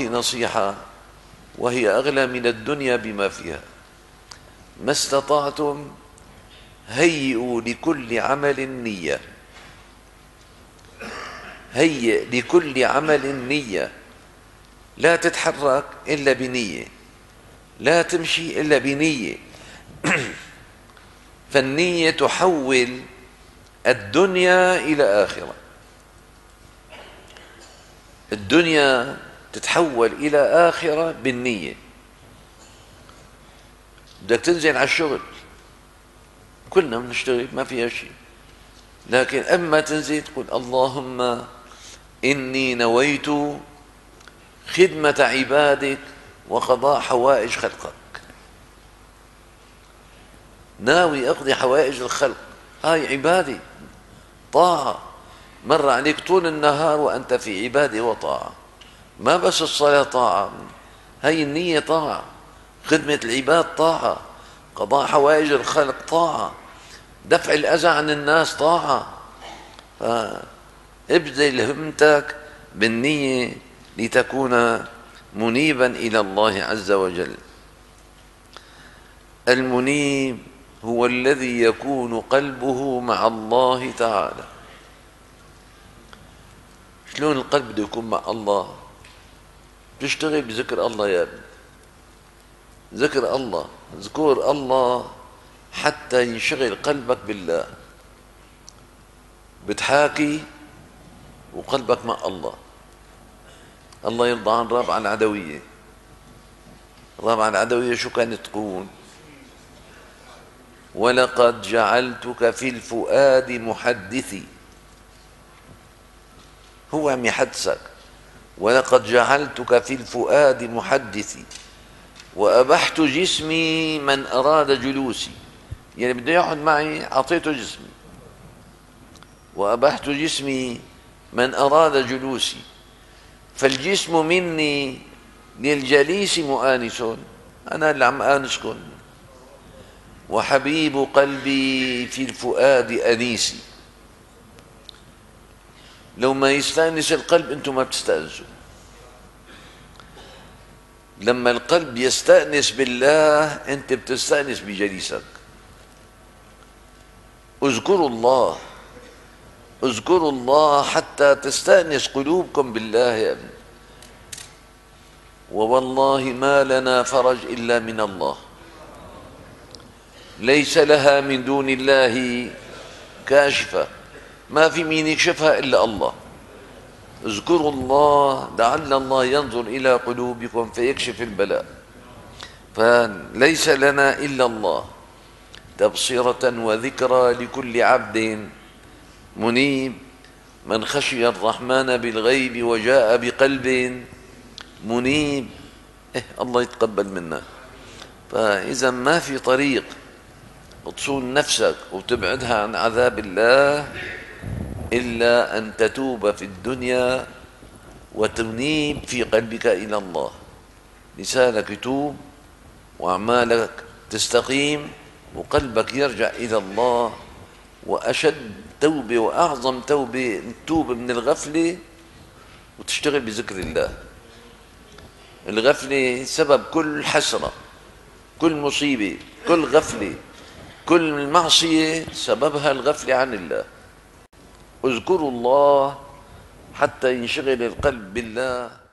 نصيحة وهي أغلى من الدنيا بما فيها: ما استطعتم هيئوا لكل عمل نية. هيئ لكل عمل نية، لا تتحرك إلا بنية، لا تمشي إلا بنية. فالنية تحول الدنيا إلى آخرة. الدنيا تتحول إلى آخرة بالنية. بدك تنزل على الشغل، كلنا بنشتغل ما فيها شيء، لكن أما تنزل تقول: اللهم إني نويت خدمة عبادك وقضاء حوائج خلقك. ناوي أقضي حوائج الخلق، هاي عبادة طاعة. مر عليك طول النهار وأنت في عبادة وطاعة، ما بس الصلاة طاعة، هاي النية طاعة، خدمة العباد طاعة، قضاء حوائج الخلق طاعة، دفع الأذى عن الناس طاعة. فابذل همتك بالنية لتكون منيبا إلى الله عز وجل. المنيب هو الذي يكون قلبه مع الله تعالى. شلون القلب بده يكون مع الله؟ تشتغل بذكر الله يا ابني، ذكر الله، اذكر الله حتى ينشغل قلبك بالله. بتحاكي وقلبك مع الله. الله يرضى عن رابعة العدوية. رابعة العدوية شو كانت تقول؟ ولقد جعلتك في الفؤاد محدثي. هو عم يحدثك: ولقد جعلتك في الفؤاد محدثي وأبحت جسمي من أراد جلوسي. يعني بده يقعد معي أعطيته جسمي. وأبحت جسمي من أراد جلوسي، فالجسم مني للجليس مؤانس. أنا اللي عم آنسكن. وحبيب قلبي في الفؤاد أنيسي. لو ما يستأنس القلب أنتم ما بتستأنسوا. لما القلب يستأنس بالله أنت بتستأنس بجليسك. اذكروا الله، اذكروا الله حتى تستأنس قلوبكم بالله يا ابن. ووالله ما لنا فرج إلا من الله، ليس لها من دون الله كاشفة، ما في مين يكشفها إلا الله. اذكروا الله لعل الله ينظر إلى قلوبكم فيكشف البلاء. فليس لنا إلا الله، تبصرة وذكرى لكل عبد منيب. من خشي الرحمن بالغيب وجاء بقلب منيب، الله يتقبل منا. فإذا ما في طريق تصون نفسك وتبعدها عن عذاب الله إلا أن تتوب في الدنيا وتنيب في قلبك إلى الله. لسانك يتوب وأعمالك تستقيم وقلبك يرجع إلى الله. وأشد توبة وأعظم توبة تتوب من الغفلة وتشتغل بذكر الله. الغفلة سبب كل حسرة، كل مصيبة، كل غفلة، كل معصية سببها الغفلة عن الله. اذكروا الله حتى ينشغل القلب بالله.